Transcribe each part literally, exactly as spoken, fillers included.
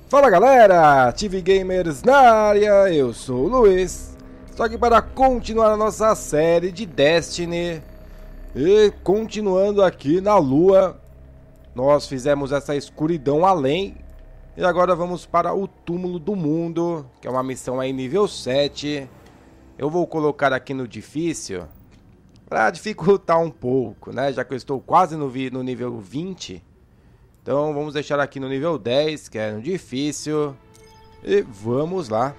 Fala galera, T V Gamers na área, eu sou o Luiz. Estou aqui para continuar a nossa série de Destiny. E continuando aqui na Lua, nós fizemos essa escuridão além. E agora vamos para o Túmulo do Mundo, que é uma missão aí nível sete. Eu vou colocar aqui no difícil, para dificultar um pouco, né? Já que eu estou quase no, no nível vinte. Então vamos deixar aqui no nível dez, que é no difícil. E vamos lá.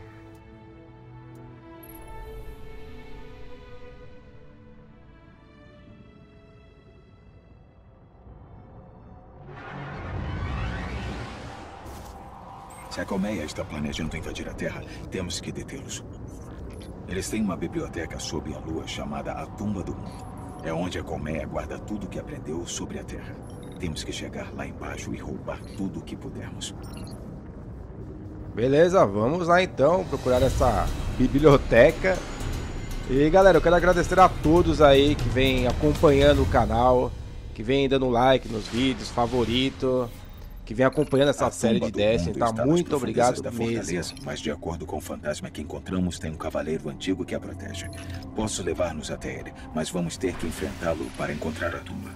Se a colmeia está planejando invadir a Terra, temos que detê-los. Eles têm uma biblioteca sob a Lua chamada a Tumba do Mundo. É onde a colmeia guarda tudo que aprendeu sobre a Terra. Temos que chegar lá embaixo e roubar tudo o que pudermos. Beleza, vamos lá então procurar essa biblioteca. E galera, eu quero agradecer a todos aí que vem acompanhando o canal, que vem dando like nos vídeos, favorito, que vem acompanhando essa série de Destiny, tá? Muito obrigado mesmo. Mas de acordo com o fantasma que encontramos, tem um cavaleiro antigo que a protege. Posso levar-nos até ele, mas vamos ter que enfrentá-lo para encontrar a tumba.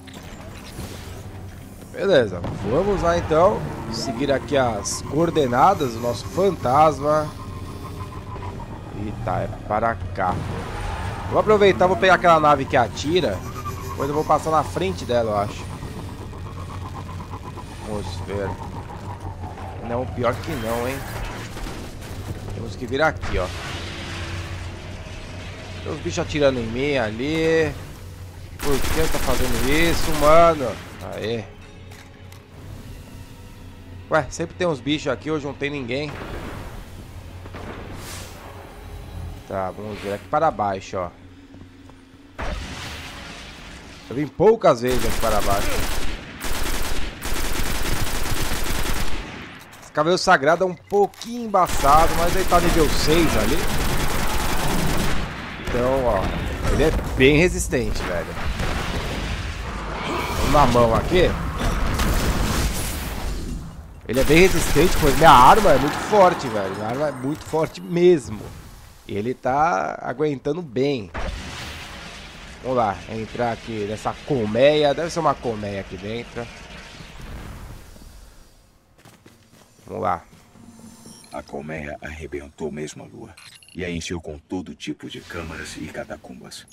Beleza, vamos lá então, seguir aqui as coordenadas do nosso fantasma. E tá, é para cá. Vou aproveitar, vou pegar aquela nave que atira, depois eu vou passar na frente dela, eu acho. Vamos ver. Não, pior que não, hein. Temos que vir aqui, ó. Tem os bichos atirando em mim ali. Por que tá fazendo isso, mano? Aê. Ué, sempre tem uns bichos aqui, hoje não tem ninguém. Tá, vamos ver aqui para baixo, ó. Eu vim poucas vezes aqui para baixo. Esse Cavaleiro Sagrado é um pouquinho embaçado, mas ele tá nível seis ali. Então, ó, ele é bem resistente, velho. Vamos na mão aqui. Ele é bem resistente, pois minha arma é muito forte, velho. Minha arma é muito forte mesmo. E ele tá aguentando bem. Vamos lá, entrar aqui nessa colmeia. Deve ser uma colmeia aqui dentro. Vamos lá. A colmeia arrebentou mesmo a Lua. E a encheu com todo tipo de câmaras e catacumbas.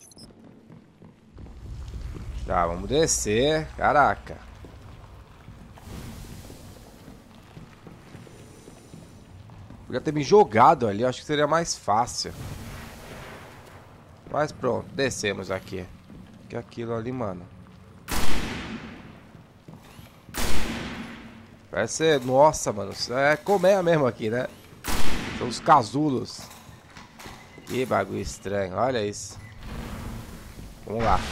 Tá, vamos descer. Caraca. Podia ter me jogado ali, acho que seria mais fácil. Mas pronto, descemos aqui. Que é aquilo ali, mano. Parece ser... Nossa, mano, isso é colmeia mesmo aqui, né? São os casulos. Que bagulho estranho, olha isso. Vamos lá.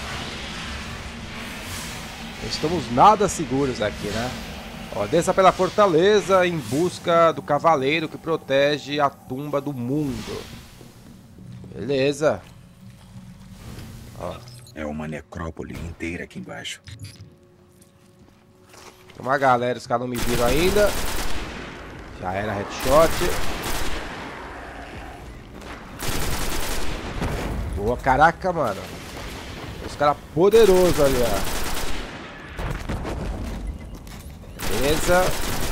Não estamos nada seguros aqui, né? Ó, desça pela fortaleza em busca do cavaleiro que protege a tumba do mundo. Beleza. Ó. É uma necrópole inteira aqui embaixo. Tem uma galera, os caras não me viram ainda. Já era headshot. Boa, caraca, mano. Os caras poderosos ali, ó. Beleza.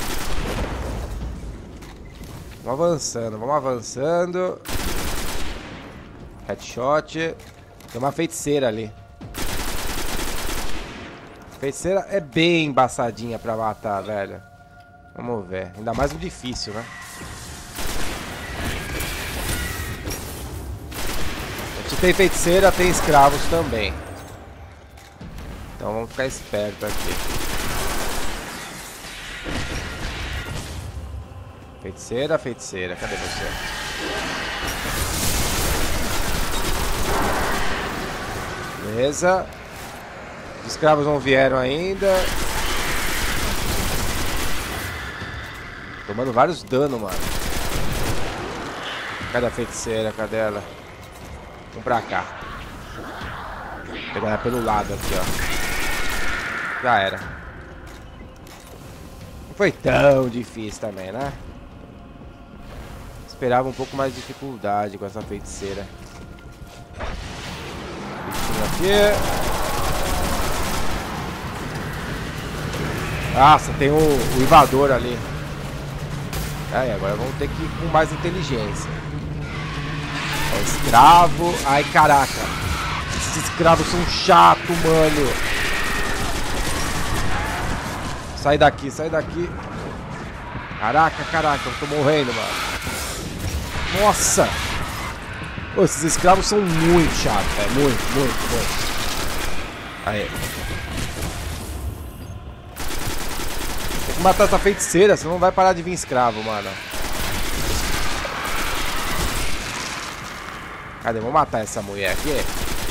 Vamos avançando, vamos avançando. Headshot. Tem uma feiticeira ali. Feiticeira é bem embaçadinha pra matar, velho. Vamos ver. Ainda mais no difícil, né? Se tem feiticeira, tem escravos também. Então vamos ficar esperto aqui. Feiticeira, feiticeira, cadê você? Beleza. Os escravos não vieram ainda. Tomando vários danos, mano. Cadê a feiticeira? Cadê ela? Vamos pra cá. Vou pegar ela pelo lado aqui, ó. Já era. foi tão difícil também, né? Esperava um pouco mais de dificuldade com essa feiticeira. Bichinho aqui. Nossa, tem o, o invador ali. Aí, agora vamos ter que ir com mais inteligência. Ó, escravo. Ai, caraca. Esses escravos são chatos, mano. Sai daqui, sai daqui. Caraca, caraca, eu tô morrendo, mano. Nossa. Pô, esses escravos são muito chatos, velho. Muito, muito, muito. Aí. Tem que matar essa feiticeira, senão não vai parar de vir escravo, mano. Cadê? Vamos matar essa mulher aqui.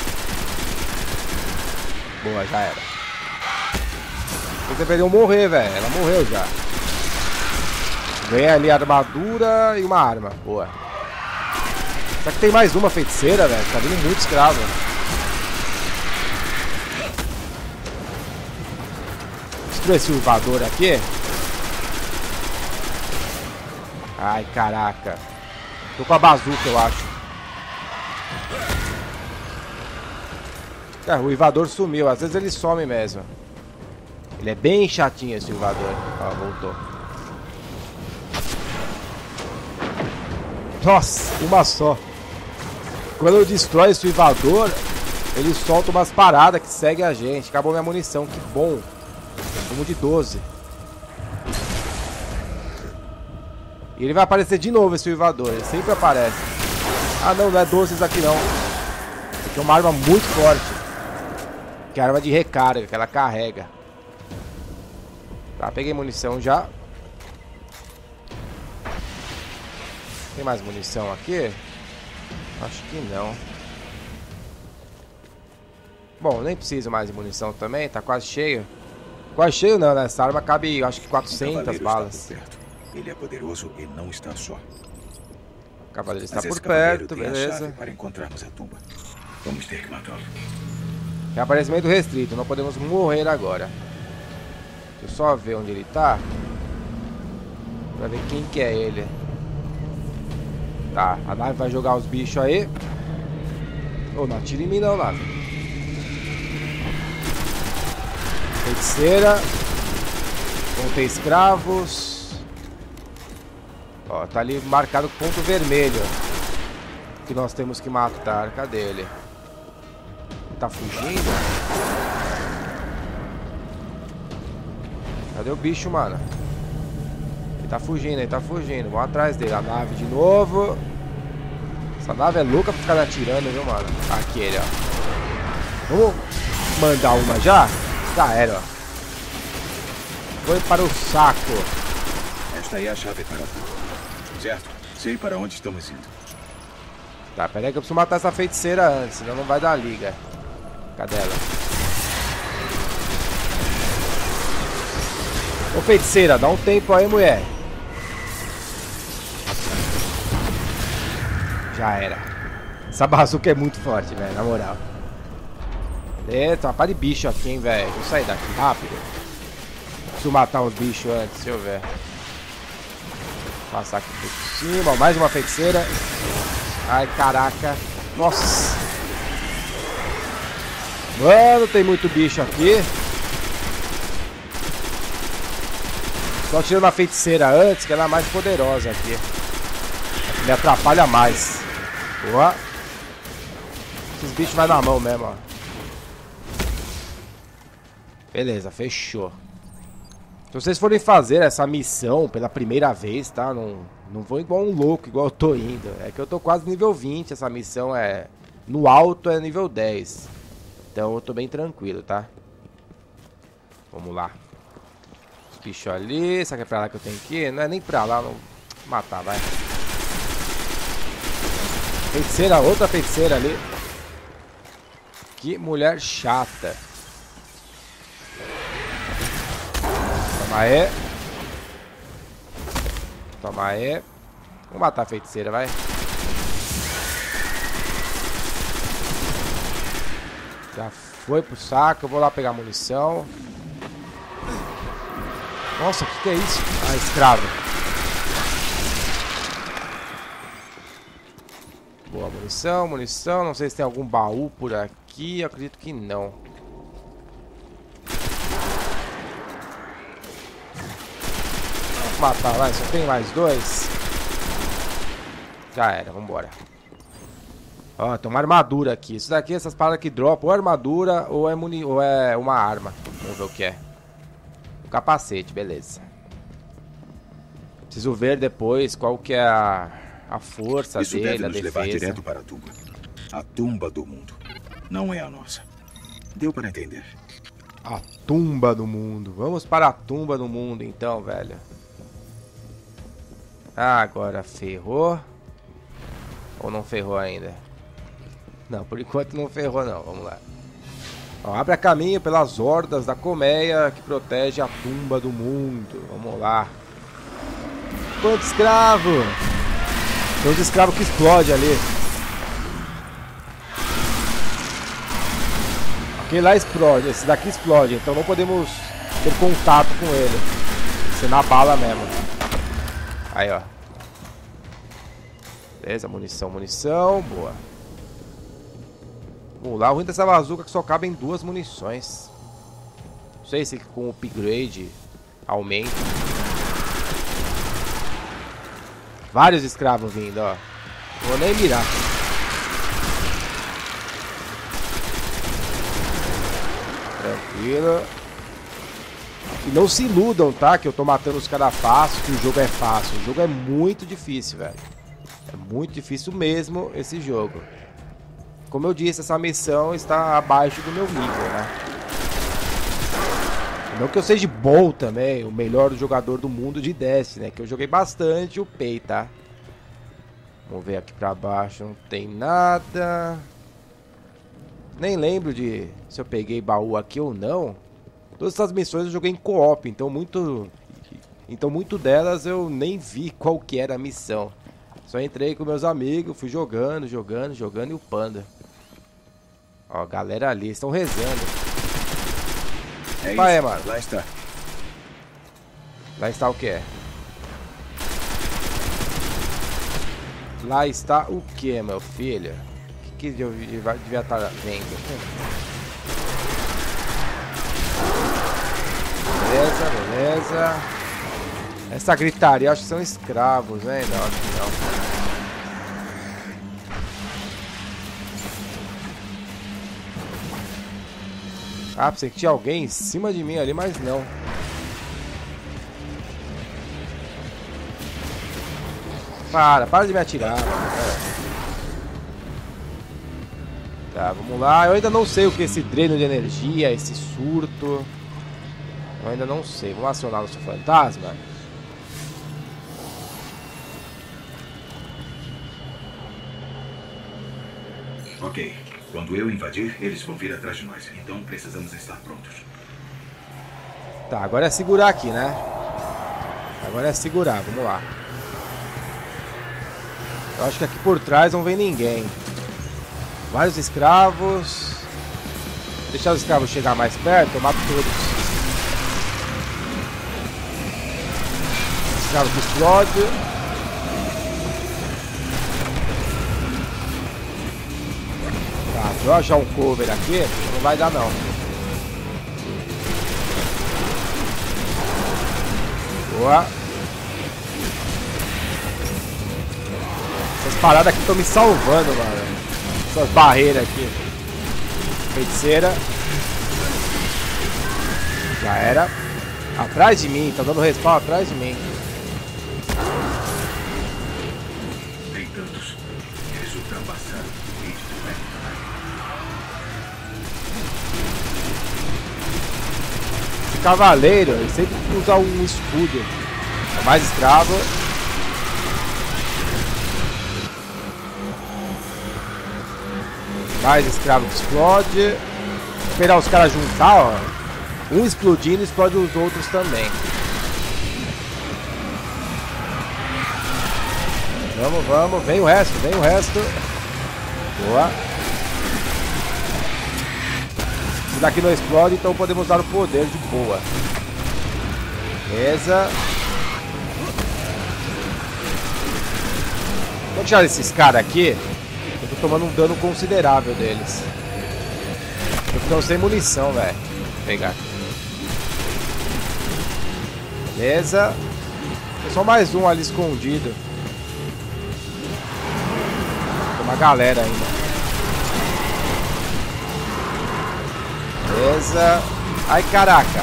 Boa, já era. Você perdeu morrer, velho. Ela morreu já. Vem ali a armadura e uma arma. Boa. Será que tem mais uma feiticeira, velho? Tá vindo muito escravo. Destruir esse uivador aqui. Ai, caraca. Tô com a bazuca, eu acho. Cara, o uivador sumiu. Às vezes ele some mesmo. Ele é bem chatinho esse uivador. Ó, voltou. Nossa, uma só. Quando destrói esse uivador, ele solta umas paradas que seguem a gente. Acabou minha munição, que bom. Vamos de doze. E ele vai aparecer de novo, esse uivador. Ele sempre aparece. Ah, não, não é doze isso aqui não. Isso aqui é uma arma muito forte. Que é a arma de recarga, que ela carrega. Tá, peguei munição já. Tem mais munição aqui? Acho que não. Bom, nem preciso mais de munição também, tá quase cheio. Quase cheio não, né? Essa arma cabe, acho que quatrocentas balas. Ele é poderoso e não está só. O cavaleiro está por perto, beleza. Para encontrarmos a tumba. Vamos ter que matá-lo. Reaparecimento restrito, não podemos morrer agora. Deixa eu só ver onde ele tá. Pra ver quem que é ele. Tá, a nave vai jogar os bichos aí. Ô, oh, não atira em mim não, nave. Feiticeira. Vão ter escravos. Ó, tá ali marcado ponto vermelho. Que nós temos que matar. Cadê ele? Tá fugindo? Cadê o bicho, mano? Ele tá fugindo, ele tá fugindo. Vamos atrás dele. A nave de novo. Essa nave é louca pra ficar atirando, viu, mano? Aqui ele, ó. Vamos mandar uma já? Já era, ó. Foi para o saco. Esta aí é a chave para tudo. Certo? Sei para onde estamos indo. Tá, pera aí que eu preciso matar essa feiticeira antes, senão não vai dar liga. Cadê ela? Ô feiticeira, dá um tempo aí, mulher. Já era. Essa bazuca é muito forte, velho, na moral. Cadê? Tem uma pá de bicho aqui, hein, velho. Vou sair daqui rápido. Preciso matar os bichos antes, deixa eu ver. Passar aqui por cima, ó, mais uma feiticeira. Ai, caraca. Nossa. Mano, tem muito bicho aqui. Só tirando a feiticeira antes, que ela é mais poderosa aqui. Me atrapalha mais. Boa. Esses bichos vai na mão mesmo, ó. Beleza, fechou. Se vocês forem fazer essa missão pela primeira vez, tá? Não, não vou igual um louco, igual eu tô indo. É que eu tô quase nível vinte, essa missão é... No alto é nível dez. Então eu tô bem tranquilo, tá? Vamos lá. Bicho ali, será que é pra lá que eu tenho que ir? Não é nem pra lá, não... Matar, vai. Feiticeira, outra feiticeira ali. Que mulher chata. Toma aí. Toma aí. Vamos matar a feiticeira, vai. Já foi pro saco. Eu vou lá pegar munição. Nossa, o que, que é isso? Ah, escravo. Boa, munição, munição. Não sei se tem algum baú por aqui. Eu acredito que não. Vamos matar lá, só tem mais dois. Já era, vambora. Ó, tem uma armadura aqui. Isso daqui, essas paradas que dropam ou armadura ou é, muni ou é uma arma. Vamos ver o que é. O capacete, beleza. Preciso ver depois qual que é a, a força Isso dele, deve a nos defesa. levar direto para a tumba. A tumba do mundo. Não é a nossa. Deu para entender. A tumba do mundo. Vamos para a tumba do mundo então, velho. Ah, agora ferrou. Ou não ferrou ainda? Não, por enquanto não ferrou não. Vamos lá. Ó, abre caminho pelas hordas da colmeia que protege a tumba do mundo. Vamos lá. Quanto escravo! Tem uns escravos que explodem ali. Aquele lá explode, esse daqui explode, então não podemos ter contato com ele. Ser na bala mesmo. Aí, ó. Beleza, munição, munição. Boa. Vamos lá, o ruim dessa bazuca é que só cabem duas munições. Não sei se com o upgrade aumenta. Vários escravos vindo, ó. Não vou nem mirar. Tranquilo. E não se iludam, tá? Que eu tô matando os caras fácil, que o jogo é fácil. O jogo é muito difícil, velho. É muito difícil mesmo esse jogo. Como eu disse, essa missão está abaixo do meu nível, né? Não que eu seja bom também, o melhor jogador do mundo de Destiny, né? Que eu joguei bastante o P E I, tá? Vamos ver aqui pra baixo, não tem nada. Nem lembro de se eu peguei baú aqui ou não. Todas essas missões eu joguei em co-op, então muito... Então muito delas eu nem vi qual que era a missão. Só entrei com meus amigos, fui jogando, jogando, jogando e upando. Ó, galera ali, estão rezando. É Vai, isso, mano. lá está. Lá está o que? Lá está o que, meu filho? O que, que eu devia estar vendo? Beleza, beleza. Essa gritaria, eu acho que são escravos, né? Não, acho que não. Ah, pensei que tinha alguém em cima de mim ali, mas não. Para, para de me atirar, mano. Tá, vamos lá. Eu ainda não sei o que é esse dreno de energia, esse surto. Eu ainda não sei. Vamos acionar nosso fantasma. Ok. Quando eu invadir, eles vão vir atrás de nós. Então precisamos estar prontos. Tá, agora é segurar aqui, né? Agora é segurar, vamos lá. Eu acho que aqui por trás não vem ninguém. Vários escravos. Deixar os escravos chegar mais perto, eu mato todos. Escravo que explode. Tá, se eu achar um cover aqui, não vai dar não. Boa. Essas paradas aqui estão me salvando, mano. Essas barreiras aqui. Feiticeira. Já era. Atrás de mim, tá dando respawn atrás de mim. Tem tantos. Eles ultrapassaram o limite do meta. Esse cavaleiro, ele sempre usa um escudo. É mais escravo. Mais escravo que explode. Esperar os caras juntar, ó. Um explodindo, explode os outros também. Vamos, vamos. Vem o resto, vem o resto. Boa. Esse daqui não explode, então podemos dar o poder de boa. Beleza. Vou tirar esses caras aqui. Eu tô tomando um dano considerável deles. Eu tô sem munição, velho. Vou pegar. Beleza. Tem só mais um ali escondido. Tem uma galera ainda. Beleza. Ai, caraca.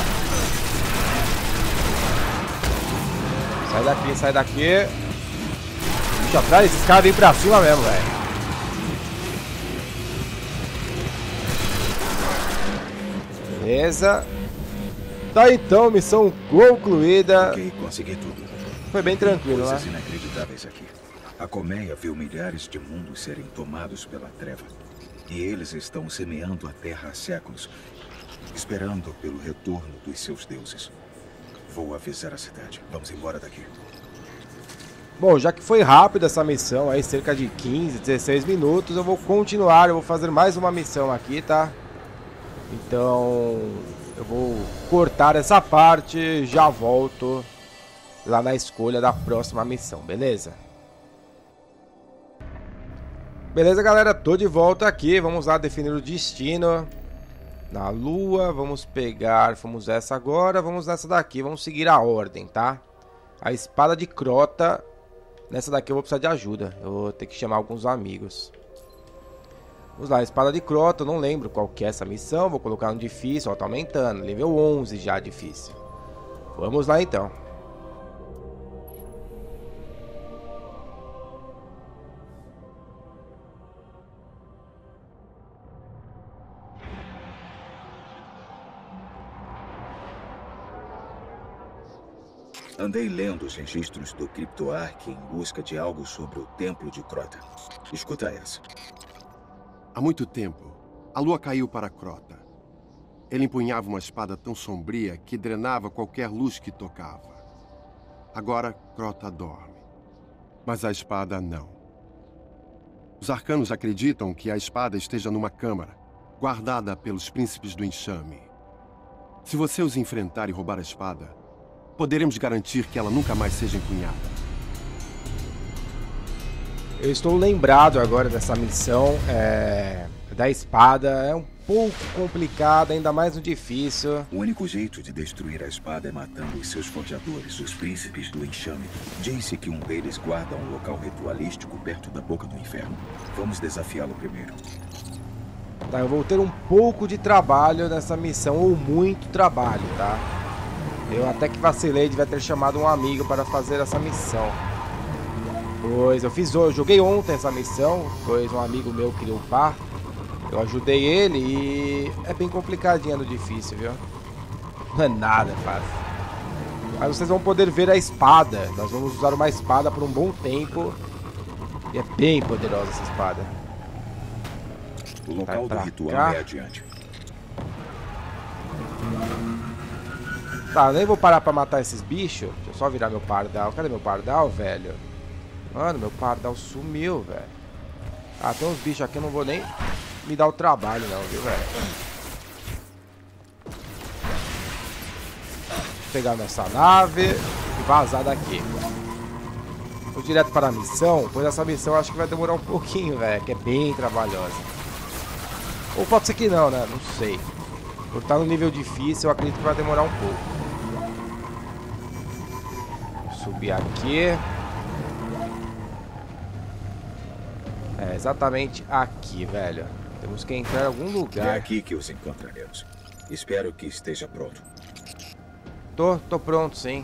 Sai daqui, sai daqui. Bicho atrás, esses caras vêm pra cima mesmo, velho. Beleza. Tá então, missão concluída. Ok, consegui tudo. Foi bem tranquilo, Coisas né? inacreditáveis aqui. A colmeia viu milhares de mundos serem tomados pela treva. E eles estão semeando a terra há séculos, esperando pelo retorno dos seus deuses. Vou avisar a cidade. Vamos embora daqui. Bom, já que foi rápido essa missão, aí cerca de quinze, dezesseis minutos, eu vou continuar, eu vou fazer mais uma missão aqui, tá? Então, eu vou cortar essa parte, já volto lá na escolha da próxima missão, beleza? Beleza, galera, tô de volta aqui, vamos lá definir o destino. Na lua, vamos pegar, vamos essa agora, vamos nessa daqui, vamos seguir a ordem, tá? A espada de Crota, nessa daqui eu vou precisar de ajuda, eu vou ter que chamar alguns amigos. Vamos lá, a espada de Crota, eu não lembro qual que é essa missão, vou colocar no difícil, ó, tá aumentando, nível onze já difícil. Vamos lá então. Andei lendo os registros do Cryptoark em busca de algo sobre o Templo de Crota. Escuta essa. Há muito tempo, a lua caiu para Crota. Ele empunhava uma espada tão sombria que drenava qualquer luz que tocava. Agora, Crota dorme. Mas a espada não. Os arcanos acreditam que a espada esteja numa câmara, guardada pelos príncipes do enxame. Se você os enfrentar e roubar a espada, poderemos garantir que ela nunca mais seja empunhada. Eu estou lembrado agora dessa missão é, da espada. É um pouco complicada, ainda mais no difícil. O único jeito de destruir a espada é matando os seus forjadores, os príncipes do enxame. Disse que um deles guarda um local ritualístico perto da boca do inferno. Vamos desafiá-lo primeiro. Tá, eu vou ter um pouco de trabalho nessa missão, ou muito trabalho, tá? Eu até que vacilei, devia ter chamado um amigo para fazer essa missão. Pois eu fiz, eu joguei ontem essa missão, pois um amigo meu queria upar. Eu ajudei ele e é bem complicadinha no difícil, viu? Não é nada fácil. Mas vocês vão poder ver a espada. Nós vamos usar uma espada por um bom tempo. E é bem poderosa essa espada. O local do ritual cá. é adiante. Tá, nem vou parar pra matar esses bichos. Deixa eu só virar meu pardal. Cadê meu pardal, velho? Mano, meu pardal sumiu, velho. Ah, tem uns bichos aqui, eu não vou nem me dar o trabalho não, viu, velho? Vou pegar nossa nave e vazar daqui. Vou direto para a missão, pois essa missão eu acho que vai demorar um pouquinho, velho, que é bem trabalhosa. Ou pode ser que não, né? Não sei. Por estar no nível difícil, eu acredito que vai demorar um pouco. Vou subir aqui. É exatamente aqui, velho. Temos que entrar em algum lugar. É aqui que os encontraremos. Espero que esteja pronto. Tô, tô pronto, sim.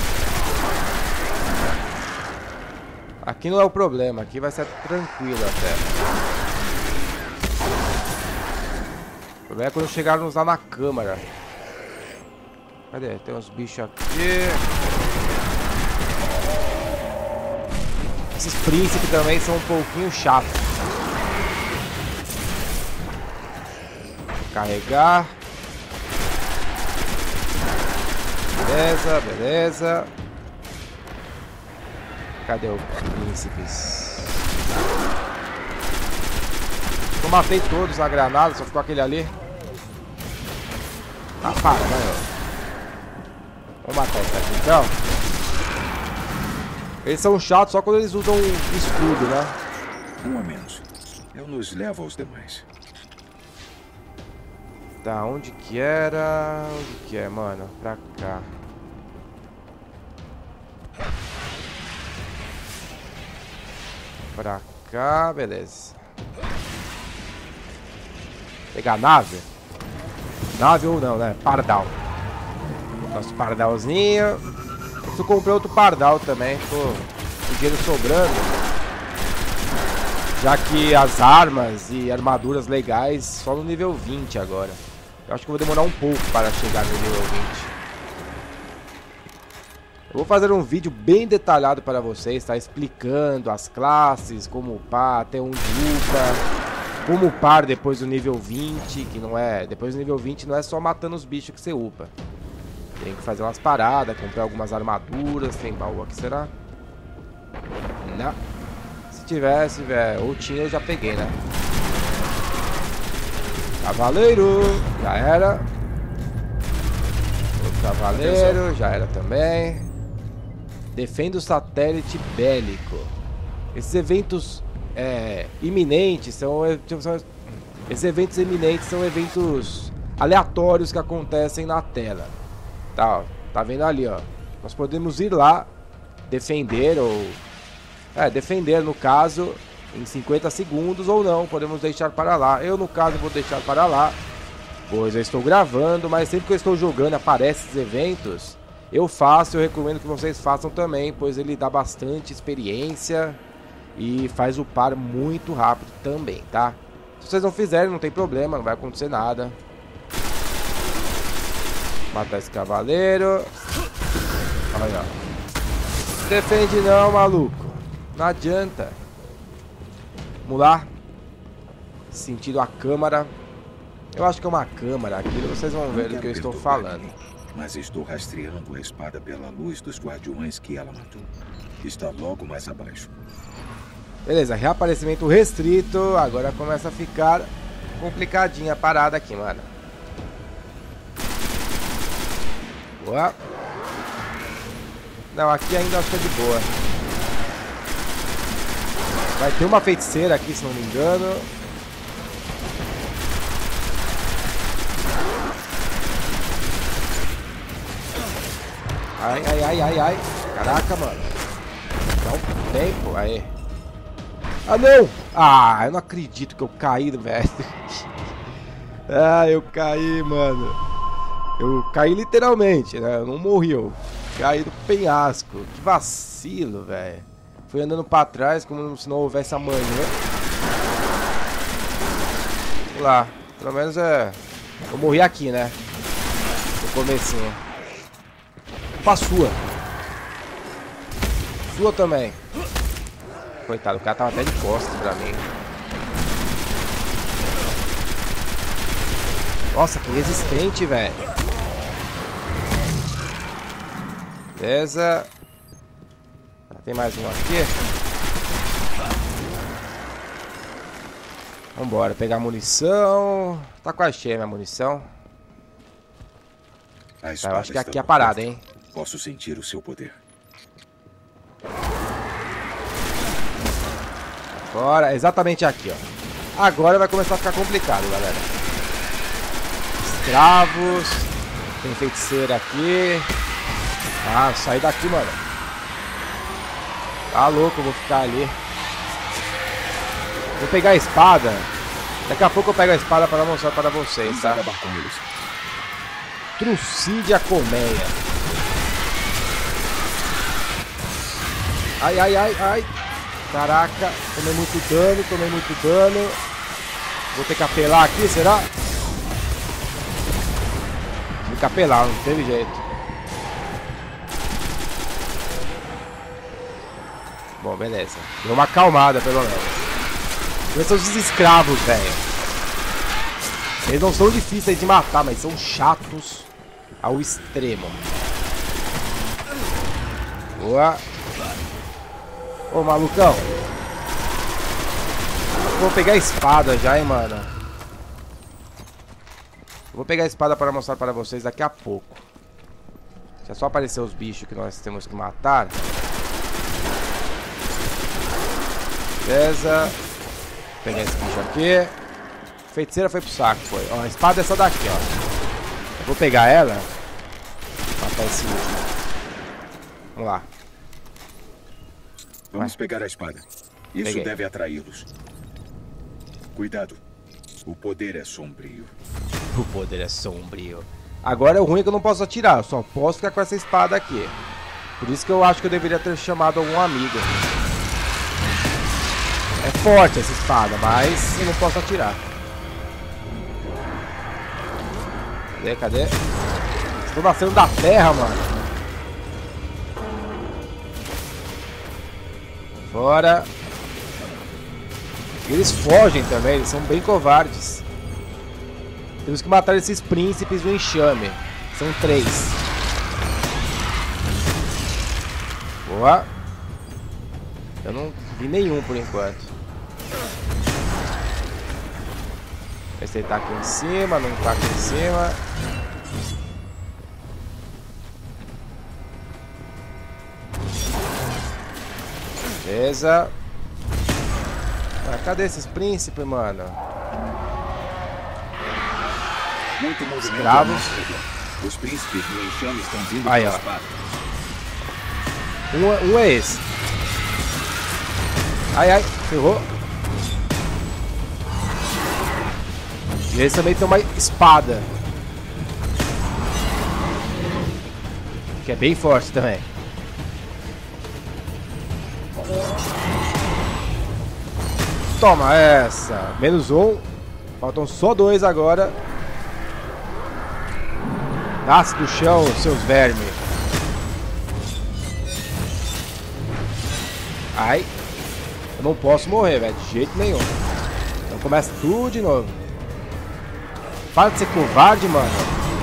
Aqui não é o problema, aqui vai ser tranquilo até. O problema é quando chegarmos lá na câmara. Cadê? Tem uns bichos aqui. Esses príncipes também são um pouquinho chatos. Carregar. Beleza, beleza. Cadê os príncipes? Eu matei todos na granada, só ficou aquele ali. Ah, para, vai, ó. Vou matar Então, eles são chatos só quando eles usam escudo, né? Um a menos. Eu nos levo aos demais. Tá, onde que era? Onde que é, mano? Pra cá. Pra cá, beleza. Pegar a nave? Nave ou não, né? Pardal. Nosso pardalzinho. Eu comprei outro pardal também. Ficou o dinheiro sobrando. Já que as armas e armaduras legais só no nível vinte agora. Eu acho que eu vou demorar um pouco para chegar no nível vinte. Eu vou fazer um vídeo bem detalhado para vocês, tá? Explicando as classes, como upar, até onde upa, como upar depois do nível vinte, que não é... Depois do nível vinte não é só matando os bichos que você upa. Tem que fazer umas paradas, comprar algumas armaduras. Tem baú aqui, será? Não. Se tivesse, velho, ou tinha, eu já peguei, né? Cavaleiro, já era. Outro cavaleiro, já era também. Defenda o satélite bélico. Esses eventos é, iminentes são, são... Esses eventos iminentes são eventos aleatórios que acontecem na tela. Tá, ó, tá vendo ali, ó. Nós podemos ir lá, defender ou... É, defender no caso, em cinquenta segundos ou não, podemos deixar para lá. Eu no caso vou deixar para lá, pois eu estou gravando, mas sempre que eu estou jogando aparecem esses eventos, eu faço, eu recomendo que vocês façam também, pois ele dá bastante experiência e faz o par muito rápido também, tá? Se vocês não fizerem, não tem problema, não vai acontecer nada. Matar esse cavaleiro. Olha, ó. Defende não, maluco. Não adianta. Vamos lá. Sentido a câmara. Eu acho que é uma câmara aqui. Vocês vão ver do que eu estou falando. Mas estou rastreando a espada pela luz dos guardiões que ela matou. Está logo mais abaixo. Beleza, reaparecimento restrito. Agora começa a ficar complicadinha a parada aqui, mano. Boa. Não, aqui ainda acho que é de boa. Vai ter uma feiticeira aqui, se não me engano. Ai, ai, ai, ai, ai. Caraca, mano. Dá um tempo, aí. Ah, não! Ah, eu não acredito que eu caí, velho. Ah, eu caí, mano. Eu caí literalmente, né? Eu não morri, eu caí do penhasco. Que vacilo, velho. Fui andando pra trás como se não houvesse amanhã. Vamos lá. Pelo menos é... Eu morri aqui, né? No comecinho. Opa, sua. Sua também. Coitado, o cara tava até de costas pra mim. Nossa, que resistente, velho. Beleza. Tem mais um aqui. Vambora, pegar munição. Tá quase cheia minha munição. Tá, eu acho que aqui é a parada, hein? Posso sentir o seu poder. Agora, exatamente aqui, ó. Agora vai começar a ficar complicado, galera. Escravos. Tem feiticeira aqui. Ah, sair daqui, mano. Tá louco, eu vou ficar ali. Vou pegar a espada. Daqui a pouco eu pego a espada para mostrar para vocês, tá? Trucídia colmeia. Ai, ai, ai, ai. Caraca, tomei muito dano, tomei muito dano. Vou ter que apelar aqui, será? Vou ter que apelar, não teve jeito. Bom, beleza. Deu uma acalmada, pelo menos. Esses são os escravos, velho. Eles não são difíceis de matar, mas são chatos ao extremo. Boa. Ô, malucão. Vou pegar a espada já, hein, mano. Vou pegar a espada para mostrar para vocês daqui a pouco. É só aparecer os bichos que nós temos que matar. Beleza. Vou pegar esse bicho aqui. Feiticeira foi pro saco, foi. Ó, a espada é essa daqui, ó. Eu vou pegar ela. Matar esse último. Vamos lá. Vamos Vai. pegar a espada. Isso Peguei. deve atraí-los. Cuidado. O poder é sombrio. O poder é sombrio. Agora é o ruim é que eu não posso atirar. Eu só posso ficar com essa espada aqui. Por isso que eu acho que eu deveria ter chamado algum amigo. É forte essa espada, mas eu não posso atirar. Cadê, cadê? Estou nascendo da terra, mano. Fora. Eles fogem também, eles são bem covardes. Temos que matar esses príncipes do enxame. São três. Boa. Eu não vi nenhum por enquanto. Ver se ele tá aqui em cima, não tá aqui em cima. Beleza. Ah, cadê esses príncipes, mano? Muito movimento. Escravos. Os príncipes do enxame estão vindo Aí, com ó. a espada. Um, um é esse. Ai, ai, ferrou. E esse também tem uma espada. Que é bem forte também. Toma essa. Menos um. Faltam só dois agora. Nasce do chão, seus vermes. Ai. Eu não posso morrer, velho. De jeito nenhum. Então começa tudo de novo. Para de ser covarde, mano.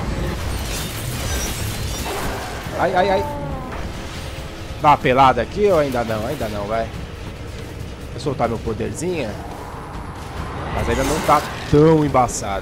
Ai, ai, ai. Dá uma pelada aqui ou ainda não? Ainda não, vai. Vou soltar meu poderzinho. Mas ainda não tá tão embaçado.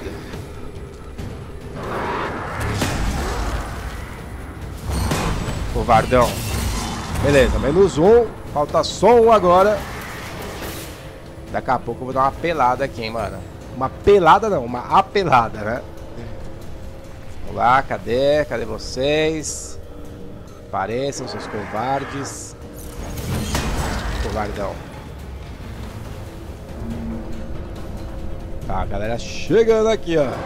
Covardão. Beleza, menos um. Falta só um agora. Daqui a pouco eu vou dar uma pelada aqui, hein, mano. Uma pelada não, uma apelada, né? Vamos lá, cadê? Cadê vocês? Apareçam, seus covardes. Covardão. Tá, a galera chegando aqui, ó.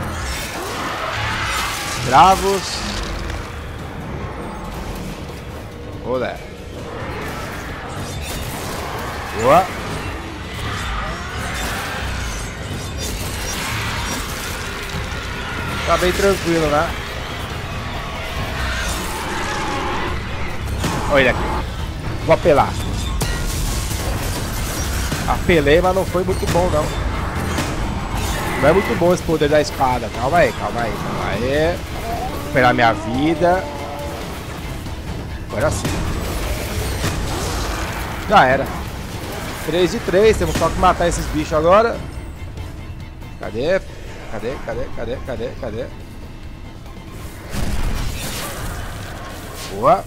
Escravos. Olé. Boa. Tá bem tranquilo, né? Olha ele aqui. Vou apelar. Apelei, mas não foi muito bom, não. Não é muito bom esse poder da espada. Calma aí, calma aí, calma aí. Vou recuperar minha vida. Agora sim. Já era. três de três, temos só que matar esses bichos agora. Cadê? Cadê? Cadê? Cadê? Cadê? Cadê? Boa.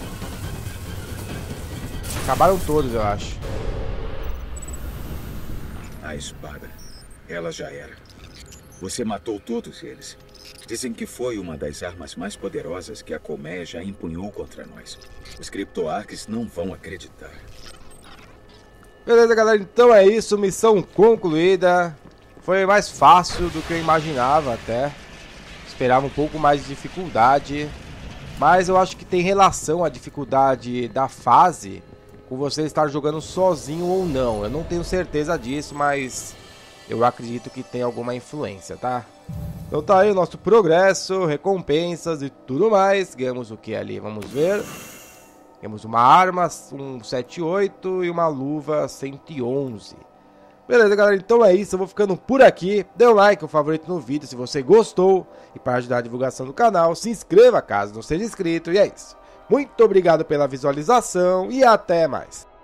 Acabaram todos, eu acho. A espada. Ela já era. Você matou todos eles. Dizem que foi uma das armas mais poderosas que a Colmeia já empunhou contra nós. Os Cryptoarques não vão acreditar. Beleza, galera. Então é isso. Missão concluída. Foi mais fácil do que eu imaginava até. Esperava um pouco mais de dificuldade. Mas eu acho que tem relação a dificuldade da fase com você estar jogando sozinho ou não. Eu não tenho certeza disso, mas eu acredito que tem alguma influência, tá? Então tá aí o nosso progresso, recompensas e tudo mais. Ganhamos o que ali? Vamos ver. Temos uma arma, um sete oito e uma luva cento e onze. Beleza, galera, então é isso, eu vou ficando por aqui. Dê um like, um favorito no vídeo se você gostou. E para ajudar a divulgação do canal, se inscreva caso não seja inscrito. E é isso. Muito obrigado pela visualização e até mais.